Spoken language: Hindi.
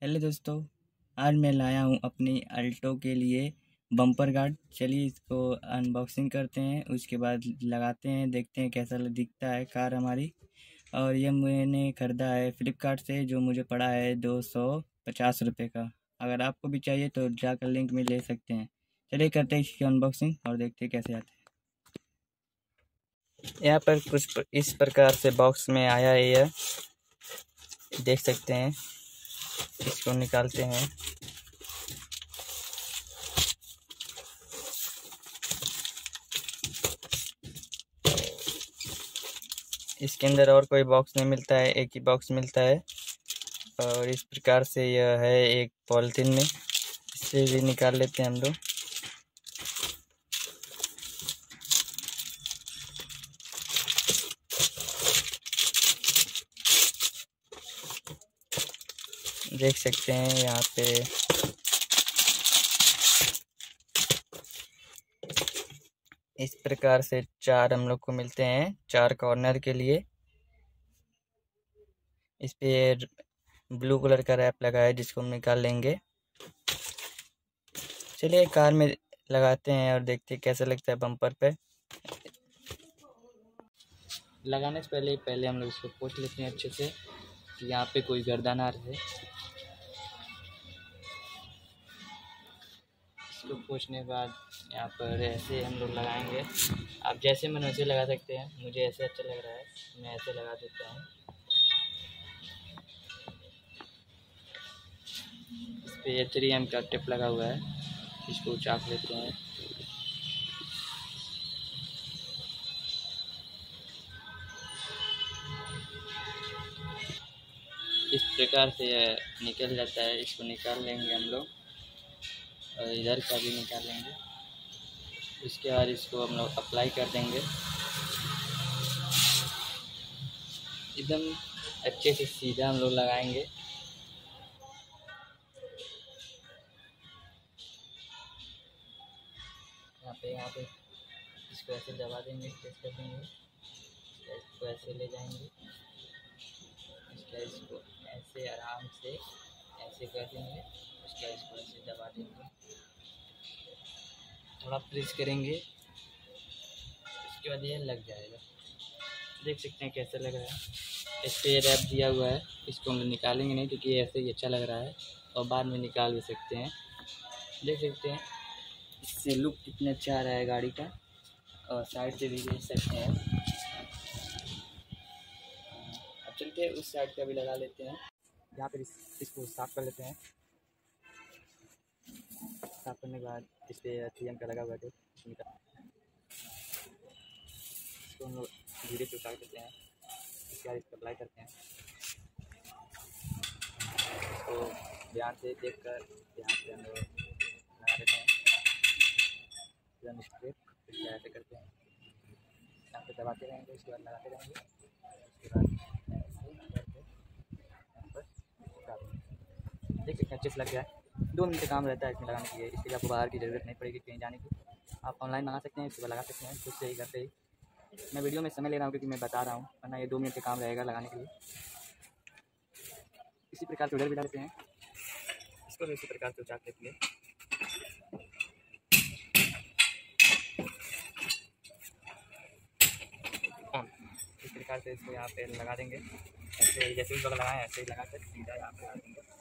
हेलो दोस्तों, आज मैं लाया हूँ अपनी अल्टो के लिए बम्पर गार्ड। चलिए इसको अनबॉक्सिंग करते हैं, उसके बाद लगाते हैं, देखते हैं कैसा दिखता है कार हमारी। और ये मैंने ख़रीदा है फ्लिपकार्ट से, जो मुझे पड़ा है 250 रुपये का। अगर आपको भी चाहिए तो जाकर लिंक में ले सकते हैं। चलिए करते हैं इसकी अनबॉक्सिंग और देखते हैं कैसे आते हैं। यहाँ पर कुछ इस प्रकार से बॉक्स में आया है, यह देख सकते हैं। इसको निकालते हैं। इसके अंदर और कोई बॉक्स नहीं मिलता है, एक ही बॉक्स मिलता है। और इस प्रकार से यह है एक पॉलिथीन में। इससे भी निकाल लेते हैं हम लोग। देख सकते हैं यहाँ पे इस प्रकार से 4 हम लोग को मिलते हैं, 4 कॉर्नर के लिए। इस पे ब्लू कलर का रैप लगा है, जिसको हम निकाल लेंगे। चलिए कार में लगाते हैं और देखते हैं कैसा लगता है बम्पर पे। लगाने से पहले हम लोग इसको पोंछ लेते हैं अच्छे से, कि यहाँ पे कोई गर्दा ना रहे। इसको पोंछने के बाद यहाँ पर ऐसे हम लोग लगाएंगे। आप जैसे मन वैसे लगा सकते हैं, मुझे ऐसे अच्छा लग रहा है, मैं ऐसे लगा देता हूँ। इस पे 3M का टेप लगा हुआ है, इसको चाक लेते हैं। इस प्रकार से यह निकल जाता है, इसको निकाल लेंगे हम लोग और इधर का भी निकाल लेंगे। उसके बाद इसको हम लोग अप्लाई कर देंगे एकदम अच्छे से, सीधा हम लोग लगाएंगे। यहाँ पे इसको ऐसे दबा देंगे, प्रेस कर देंगे, इसको ऐसे ले जाएंगे। इसको ऐसे आराम से ऐसे कर देंगे। उसके बाद इसको ऐसे दबा देंगे, थोड़ा प्रेस करेंगे, उसके बाद ये लग जाएगा। देख सकते हैं कैसा लग रहा है। इस पे रैप दिया हुआ है, इसको हम निकालेंगे नहीं क्योंकि ऐसे ही अच्छा लग रहा है, और बाद में निकाल भी सकते हैं। देख सकते हैं इससे लुक कितना अच्छा आ रहा है गाड़ी का, और साइड से भी देख सकते हैं। अब चलते हैं उस साइड का भी लगा लेते हैं। यहाँ पर इसको साफ कर लेते हैं। साफ करने के बाद इस पर 3M का लगा हुआ है, इसको हम लोग धीरे से उतार देते हैं। इसके बाद इसको अप्लाई करते हैं। इसको ध्यान से देख कर ध्यान से हम लोग लगा देते हैं। स्ट्रेट इसको ऐसे करते हैं, यहाँ पे दबाते रहेंगे, उसके बाद लगाते रहेंगे। उसके बाद ऐसे करके यहाँ पर उतार देंगे। देख सकते हैं अच्छे से लग गया है। 2 मिनट का काम रहता है इसमें लगाने के लिए, इसके लिए आपको बाहर की ज़रूरत नहीं पड़ेगी कहीं जाने की। आप ऑनलाइन मंगा सकते हैं, इसको लगा सकते हैं खुद से ही, घर से ही। मैं वीडियो में समय ले रहा हूँ क्योंकि मैं बता रहा हूँ, वरना ये 2 मिनट का काम रहेगा लगाने के लिए। इसी प्रकार से उधर भी डालते हैं, इसको भी इसी प्रकार से उचाक लेते हैं। इस प्रकार से इसको यहाँ पे लगा देंगे, ऐसे जैसे ही लगाएं ऐसे ही लगा कर सीधा यहाँ पे लगा देंगे।